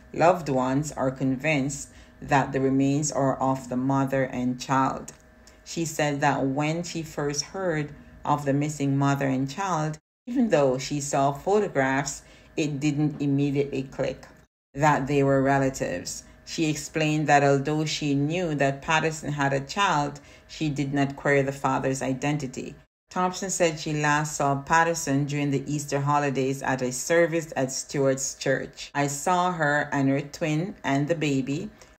loved ones are convinced that the remains are of the mother and child. She said that when she first heard of the missing mother and child, even though she saw photographs, it didn't immediately click that they were relatives. She explained that although she knew that Patterson had a child, she did not query the father's identity. Thompson said she last saw Patterson during the Easter holidays at a service at Stewart's Church. I saw her and her twin and the baby.